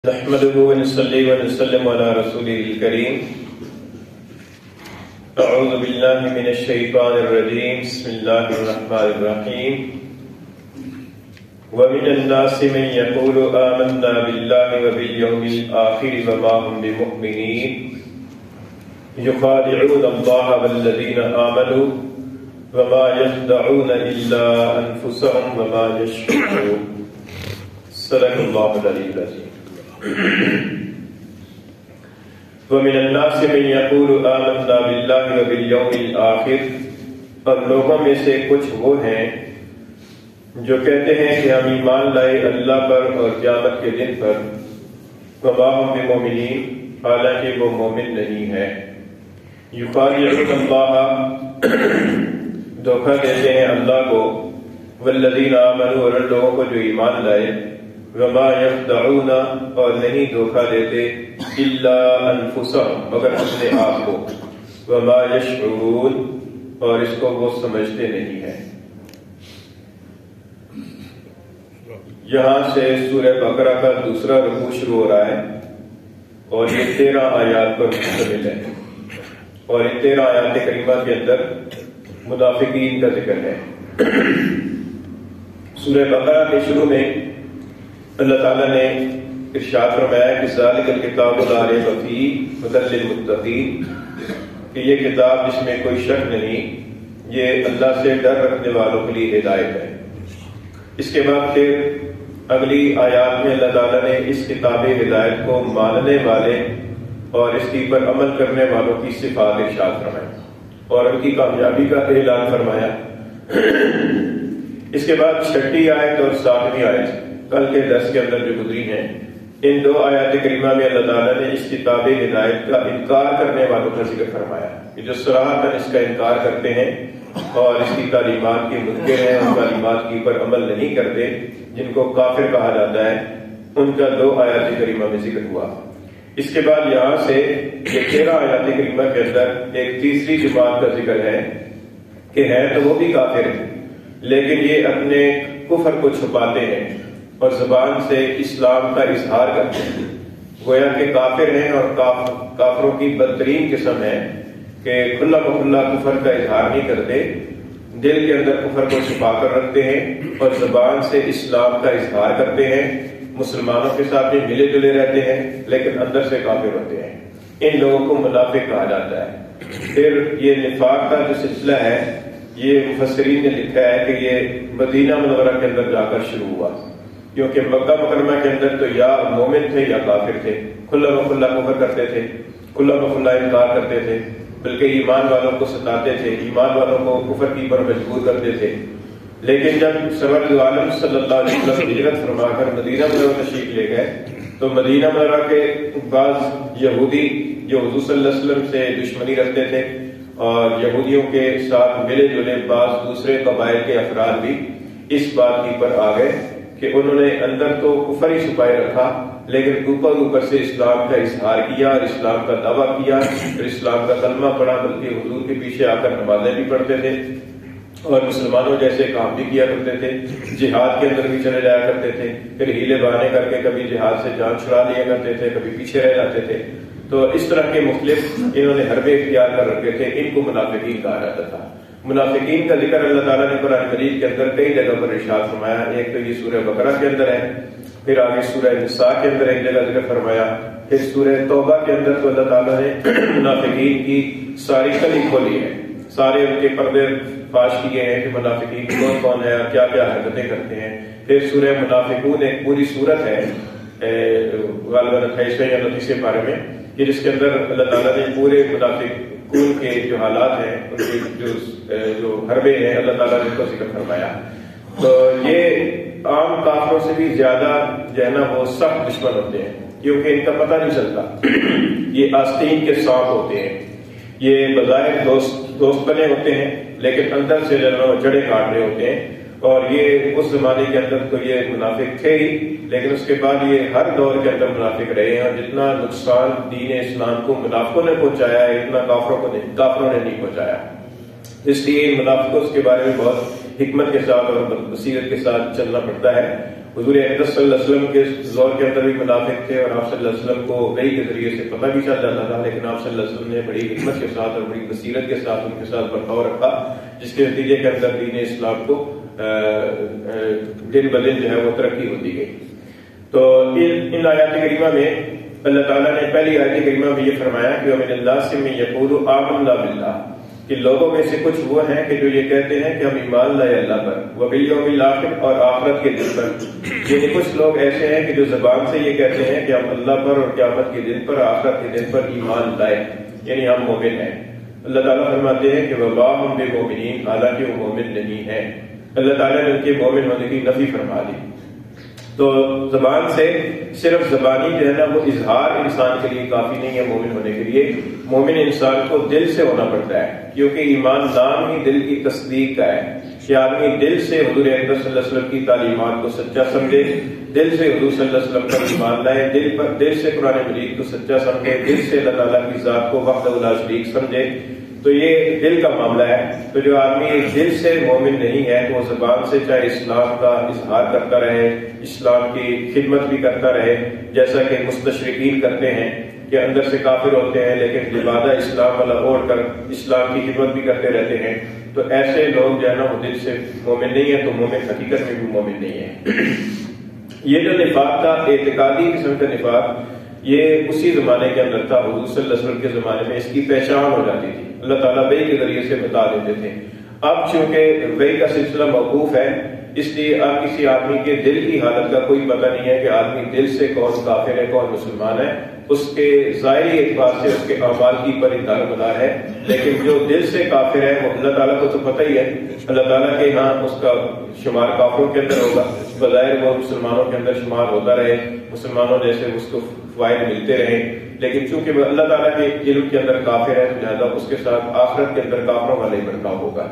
نحمده ونصلي ونسلم على رسوله الكريم. أعوذ بالله من الشيطان الرجيم. بسم الله الرحمن الرحيم. ومن الناس من يقول آمنا بالله وباليوم الآخر وما هم بمؤمنين يخادعون الله والذين آمنوا وما يخدعون إلا أنفسهم وما يشعرون. صدق الله العلي العظيم. ومن الناس من يقول آمنا بالله وباليوم الآخر، اور لوگوں میں سے کچھ وہ ہیں جو کہتے ہیں کہ ہم ایمان لائے اللہ پر اور قیامت کے دن پر، وما هم بمؤمنین، حالانکہ وہ مومن نہیں ہے. یخادعون اللہ، دھوکہ دیتے ہیں اللہ کو، والذین آمنوا، اور ان لوگوں کو جو ایمان لائے، وما یخدعون، اور نہیں دھوکہ دیتے، الا انفسهم، مگر اپنے آپ کو، وما یشعرون، اور اس کو وہ سمجھتے نہیں ہیں. یہاں سے سورہ بقرہ کا دوسرا رکوع شروع ہو رہا ہے اور یہ 13 آیات پر مشتمل ہے، اور ان 13 آیات کریمہ کے اندر منافقین کا ذکر ہے. سورہ بقرہ کے شروع میں اللہ تعالیٰ نے ارشاد فرمایا کہ ذالک الکتاب لا ریب فیہ ھدی للمتقین، کہ یہ کتاب جس میں کوئی شک نہیں، یہ اللہ سے ڈر رکھنے والوں کے لیے ہدایت ہے. اس کے بعد پھر اگلی آیات میں اللہ تعالیٰ نے اس کتاب ہدایت کو ماننے والے اور اس کی پر عمل کرنے والوں کی صفات ارشاد فرمائی اور ان کی کامیابی کا اعلان فرمایا. اس کے بعد 6 آیت اور 7 آیت کل کے درس کے اندر جو گزری ہیں، ان 2 آیات کریمہ میں اللہ تعالیٰ نے اس کتاب ہدایت کا انکار کرنے والوں کا ذکر فرمایا کہ جو صراحتاً اس کا انکار کرتے ہیں اور اس کی تعلیمات کے منکر ہیں، ان تعلیمات کے اوپر عمل نہیں کرتے، جن کو کافر کہا جاتا ہے، ان کا 2 آیات کریمہ میں ذکر ہوا. اس کے بعد یہاں سے یہ 13 آیات کریمہ کے اندر ایک تیسری جماعت کا ذکر ہے کہ ہے تو وہ بھی کافر ہیں، لیکن یہ اپنے کفر کو چھپاتے ہیں اور زبان سے اسلام کا اظہار کرتے ہیں. گویا کہ کافر ہیں اور کافروں کی بدترین قسم ہے کہ کھلا بکھلا کفر کا اظہار نہیں کرتے، دل کے اندر کفر کو چھپا کر رکھتے ہیں اور زبان سے اسلام کا اظہار کرتے ہیں، مسلمانوں کے ساتھ بھی ملے جلے رہتے ہیں لیکن اندر سے کافر ہوتے ہیں. ان لوگوں کو منافق کہا جاتا ہے. پھر یہ نفاق کا جو سلسلہ ہے، یہ مفسرین نے لکھا ہے کہ یہ مدینہ منورہ کے اندر جا کر شروع ہوا، کیونکہ مکہ مکرمہ کے اندر تو یا مومن تھے یا کافر تھے، کھلا بکھلا کفر کرتے تھے، کھلا بکھلا انکار کرتے تھے، بلکہ ایمان والوں کو ستاتے تھے، ایمان والوں کو کفر کی پر مجبور کرتے تھے. لیکن جب سرور عالم صلی اللہ علیہ وسلم ہجرت فرما کر مدینہ منورہ تشریف لے گئے تو مدینہ منورہ کے بعض یہودی جو حضور صلی اللہ علیہ وسلم سے دشمنی رکھتے تھے اور یہودیوں کے ساتھ ملے جلے بعض دوسرے قبائل کے افراد بھی اس بات کی پر آ گئے کہ انہوں نے اندر تو کفر ہی چھپائے رکھا لیکن اوپر سے اسلام کا اظہار کیا اور اسلام کا دعویٰ کیا اور اسلام کا کلمہ پڑھا، بلکہ حضور کے پیچھے آ کر نمازیں بھی پڑھتے تھے اور مسلمانوں جیسے کام بھی کیا کرتے تھے، جہاد کے اندر بھی چلے جایا کرتے تھے، پھر ہیلے بہانے کر کے کبھی جہاد سے جان چھڑا لیا کرتے تھے، کبھی پیچھے رہ جاتے تھے. تو اس طرح کے مختلف انہوں نے حربے اختیار کر رکھے تھے. ان کو منافقین کہا جاتا تھا. منافقین کا ذکر اللہ تعالیٰ نے قرآن مجید کے اندر کئی جگہ پر ارشاد فرمایا. ایک تو یہ سورہ بقرہ کے اندر ہے، پھر آگے سورہ نساء کے اندر ایک جگہ ذکر فرمایا، پھر سورہ توبہ کے اندر تو اللہ تعالیٰ نے منافقین کی ساری کلی کھولی ہے، سارے ان کے پردے فاش کیے ہیں کہ منافقین کون کون ہے اور کیا کیا حرکتیں کرتے ہیں. پھر سورہ منافقون ایک پوری سورت ہے غالباً 28 یا 29 پارے میں، کہ جس کے اندر اللہ تعالیٰ نے پورے منافقون کے جو حالات ہیں، ان کے جو حربے ہیں، اللہ تعالیٰ نے ان کو ذکر فرمایا. تو یہ عام کافروں سے بھی زیادہ جو ہے نا وہ سخت دشمن ہوتے ہیں، کیونکہ ان کا پتہ نہیں چلتا. یہ آستین کے سانپ ہوتے ہیں، یہ بظاہر دوست بنے ہوتے ہیں لیکن اندر سے جو ہے جڑیں کاٹ رہے ہوتے ہیں. اور یہ اس زمانے کے اندر تو یہ منافق تھے ہی، لیکن اس کے بعد یہ ہر دور کے اندر منافق رہے ہیں، اور جتنا نقصان دین اسلام کو منافقوں نے پہنچایا ہے اتنا کافروں نے نہیں پہنچایا. اس لیے منافقوں کے بارے میں بہت حکمت کے ساتھ اور بصیرت کے ساتھ چلنا پڑتا ہے. حضور اقدس صلی اللہ علیہ وسلم کے دور کے اندر بھی منافق تھے، اور آپ صلی اللہ علیہ وسلم کو وحی کے ذریعے سے پتہ بھی چل جاتا تھا، لیکن آپ صلی اللہ علیہ وسلم نے بڑی حکمت کے ساتھ اور بڑی بصیرت کے ساتھ ان کے ساتھ برتاؤ رکھا، جس کے نتیجے کے اندر دین اسلام کو دن بدن جو ہے وہ ترقی ہوتی گئی۔ تو ان آیات کریمہ میں اللہ تعالیٰ نے پہلی آیت کریمہ میں یہ فرمایا کہ وَمِنَ النَّاسِ مَن يَقُولُ آمَنَّا بِاللَّهِ، کہ لوگوں میں سے کچھ وہ ہیں کہ جو یہ کہتے ہیں کہ ہم ایمان لائے اللہ پر، وَبِالْيَوْمِ الْآخِرِ، اور آخرت کے دن پر۔ یعنی کچھ لوگ ایسے ہیں کہ جو زبان سے یہ کہتے ہیں کہ ہم اللہ پر اور قیامت کے دن پر، آخرت کے دن پر ایمان لائے، یعنی ہم مومن ہیں۔ اللہ تعالیٰ فرماتے ہیں کہ وَمَا هُم بِمُؤْمِنِينَ، حالانکہ وہ مومن نہیں ہیں۔ اللہ تعالیٰ نے ان کے مومن ہونے کی نفی فرما دی۔ تو زبان سے صرف زبانی جو ہے نا وہ اظہار انسان کے لیے کافی نہیں ہے مومن ہونے کے لیے، مومن انسان کو دل سے ہونا پڑتا ہے، کیونکہ ایمان نام ہی دل کی تصدیق کا ہے کہ آدمی دل سے حضور اقدس صلی اللہ علیہ وسلم کی تعلیمات کو سچا سمجھے، دل سے حضور صلی اللہ علیہ وسلم پر ایمان لائے، دل سے قرآن مجید کو سچا سمجھے، دل سے اللہ تعالیٰ کی ذات کو وحدہ لا شریک سمجھے۔ تو یہ دل کا معاملہ ہے۔ تو جو آدمی دل سے مومن نہیں ہے تو وہ زبان سے چاہے اسلام کا اظہار کرتا رہے، اسلام کی خدمت بھی کرتا رہے، جیسا کہ مستشرقین کرتے ہیں کہ اندر سے کافر ہوتے ہیں لیکن لبادہ اسلام والا اوڑھ کر اسلام کی خدمت بھی کرتے رہتے ہیں، تو ایسے لوگ جو ہے نا وہ دل سے مومن نہیں ہے، تو مومن حقیقت میں بھی مومن نہیں ہے۔ یہ جو نفاق کا اعتقادی قسم کا نفاق، یہ اسی زمانے کے اندر تھا، حضور صلی اللہ علیہ وسلم کے زمانے میں اس کی پہچان ہو جاتی تھی، اللہ تعالیٰ وحی کے ذریعے سے بتا دیتے تھے۔ اب چونکہ وحی کا سلسلہ موقوف ہے، اس لیے اب کسی آدمی کے دل کی حالت کا کوئی پتہ نہیں ہے کہ آدمی دل سے کون کافر ہے کون مسلمان ہے، اس کے ظاہری اعتبار سے اس کے اعمال کی پر دار مدار ہے، لیکن جو دل سے کافر ہے وہ اللہ تعالیٰ کو تو پتہ ہی ہے، اللہ تعالیٰ کے ہاں اس کا شمار کافروں کے اندر ہوگا، بظاہر وہ مسلمانوں کے اندر شمار ہوتا رہے، مسلمانوں جیسے اس کو فوائد ملتے رہے، لیکن چونکہ وہ اللہ تعالیٰ کے علم کے اندر کافر ہے تو لہٰذا اس کے ساتھ آخرت کے اندر کافروں والا ہی برتاؤ ہوگا۔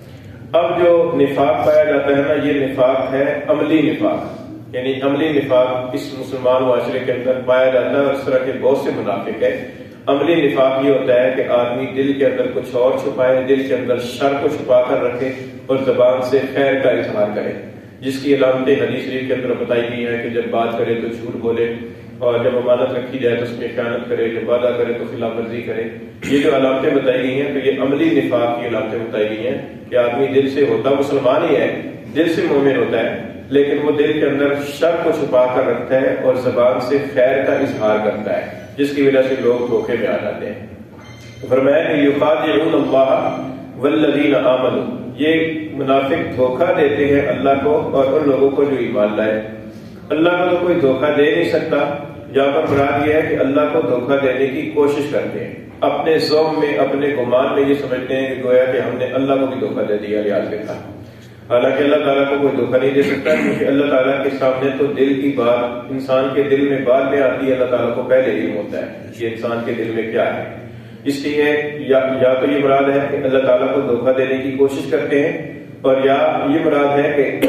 اب جو نفاق پایا جاتا ہے نا، یہ نفاق ہے عملی نفاق، یعنی عملی نفاق اس مسلمان معاشرے کے اندر پایا جاتا ہے، اور اس طرح کے بہت سے منافق ہے۔ عملی نفاق یہ ہوتا ہے کہ آدمی دل کے اندر کچھ اور چھپائے، دل کے اندر شر کو چھپا کر رکھے اور زبان سے خیر کا اظہار کرے، جس کی علامتیں حدیث شریف کے اندر بتائی گئی ہیں کہ جب بات کرے تو جھوٹ بولے، اور جب امانت رکھی جائے تو اس میں خیانت کرے، جب وعدہ کرے تو خلاف ورزی کرے۔ یہ جو علامتیں بتائی گئی ہیں تو یہ عملی نفاق کی علامتیں بتائی گئی ہیں کہ آدمی دل سے ہوتا مسلمان ہی ہے، دل سے مومن ہوتا ہے، لیکن وہ دل کے اندر شر کو چھپا کر رکھتا ہے اور زبان سے خیر کا اظہار کرتا ہے، جس کی وجہ سے لوگ دھوکے میں آ جاتے ہیں۔ فرمایا کہ یخادعون اللہ والذین آمنوا، یہ منافق دھوکہ دیتے ہیں اللہ کو اور ان لوگوں کو جو ایمان لائے۔ اللہ کو تو کوئی دھوکہ دے نہیں سکتا، یہاں پر مراد یہ ہے کہ اللہ کو دھوکہ دینے کی کوشش کرتے ہیں، اپنے ذوق میں اپنے گمان میں یہ سمجھتے ہیں کہ گویا کہ ہم نے اللہ کو بھی دھوکہ دے دیا، یاد رکھا۔ حالانکہ اللہ تعالیٰ کو کوئی دھوکہ نہیں دے سکتا، کیونکہ اللہ تعالیٰ کے سامنے تو دل کی بات، انسان کے دل میں بعد میں آتی ہے، اللہ تعالیٰ کو پہلے علم ہوتا ہے کہ انسان کے دل میں کیا ہے۔ اس لیے یا تو یہ مراد ہے کہ اللہ تعالیٰ کو دھوکہ دینے کی کوشش کرتے ہیں، اور یا یہ مراد ہے کہ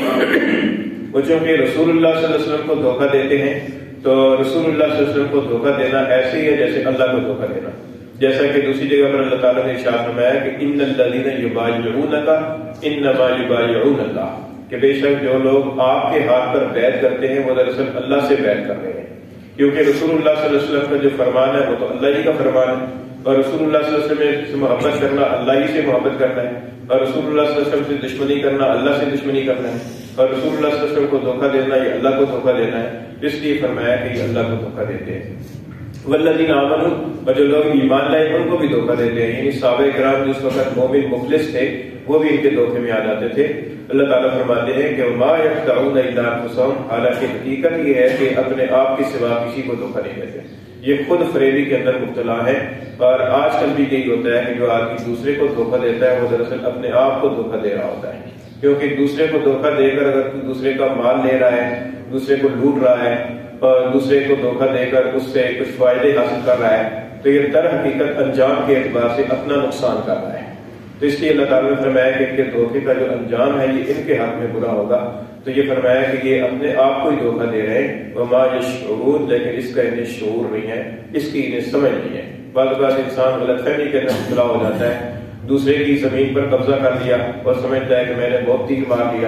وہ چونکہ رسول اللہ صلی اللہ علیہ وسلم کو دھوکہ دیتے ہیں، تو رسول اللہ صلی اللہ علیہ وسلم کو دھوکہ دینا ایسے ہی ہے جیسے اللہ کو دھوکہ دینا، جیسا کہ دوسری جگہ پر اللہ تعالیٰ نے ارشاد فرمایا کہ ان الذین یبایعونک انما یبایعون اللہ، کہ بے شک جو لوگ آپ کے ہاتھ پر بیعت کرتے ہیں وہ دراصل اللہ سے بیعت کر رہے ہیں، کیونکہ رسول اللہ صلی اللہ علیہ وسلم کا جو فرمان ہے وہ تو اللہ ہی کا فرمان ہے، اور رسول اللہ صلی اللہ علیہ وسلم سے محبت کرنا اللہ ہی سے محبت کرنا ہے، اور رسول اللہ صلی اللہ علیہ وسلم سے دشمنی کرنا اللہ سے دشمنی کرنا ہے، اور رسول اللہ صلی اللہ علیہ وسلم کو دھوکہ دینا یہ اللہ کو دھوکہ دینا ہے، اس لیے فرمایا کہ یہ اللہ کو دھوکہ دیتے ہیں۔ والذین آمنوا، اور جو لوگ ایمان لائے ان کو بھی دھوکہ دیتے ہیں، یعنی صحابہ کرام جس وقت مومن مخلص تھے وہ بھی ان کے دھوکے میں آ جاتے تھے۔ اللہ تعالیٰ فرماتے ہیں کہ ما یخدعون الا انفسهم، حالانکہ حقیقت یہ ہے کہ اپنے آپ کے سوا کسی کو دھوکہ نہیں دیتے، یہ خود فریبی کے اندر مبتلا ہے، اور آج کل بھی یہی ہوتا ہے کہ جو آدمی دوسرے کو دھوکہ دیتا ہے وہ دراصل اپنے آپ کو دھوکہ دے رہا ہوتا ہے، کیونکہ دوسرے کو دھوکہ دے کر اگر دوسرے کا مال لے رہا ہے، دوسرے کو لوٹ رہا ہے اور دوسرے کو دھوکہ دے کر اس سے کچھ فائدے حاصل کر رہا ہے، تو یہ در حقیقت انجام کے اعتبار سے اپنا نقصان کر رہا ہے۔ تو اس لیے اللہ تعالیٰ نے فرمایا کہ ان کے دھوکے کا جو انجام ہے یہ ان کے حق میں برا ہوگا، تو یہ فرمایا کہ یہ اپنے آپ کو ہی دھوکہ دے رہے ہیں، وما یشعرون، لیکن اس کا انہیں شعور نہیں ہے، اس کی انہیں سمجھ نہیں ہے۔ بعض اوقات انسان غلط فہمی کے اندر مبتلا ہو جاتا ہے، دوسرے کی زمین پر قبضہ کر لیا اور سمجھتا ہے کہ میں نے بہت تیر مار لیا،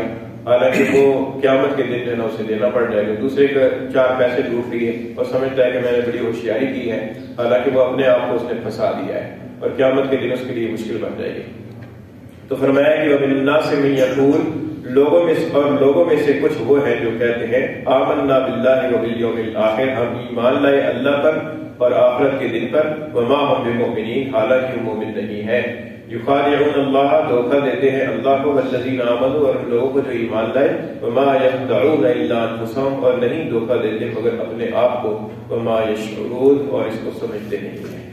حالانکہ وہ قیامت کے دن جو ہے نا اسے دینا پڑ جائے گا. دوسرے کا 4 پیسے لوٹ لیے اور سمجھتا ہے کہ میں نے بڑی ہوشیاری کی ہے، حالانکہ وہ اپنے آپ کو اس نے پھنسا دیا ہے اور قیامت کے دن اس کے لیے مشکل بن جائے گی. تو فرمایا کہ وَمِنَ النَّاسِ مَن يَقُولُ، لوگوں میں سے کچھ وہ ہیں جو کہتے ہیں آمنا باللہ وبالیوم الآخر، ہم ایمان لائے اللہ پر اور آخرت کے دن پر، وما ہم بمؤمنین، حالانکہ وہ مومن نہیں ہے. یخادعون اللہ، دھوکہ دیتے ہیں اللہ کو، والذین آمنوا، اور ان لوگوں کو جو ایمان لائے، وما یخدعون الا انفسهم، اور نہیں دھوکہ دیتے مگر اپنے آپ کو، وما یشعرون، اور اس کو سمجھتے نہیں ہیں.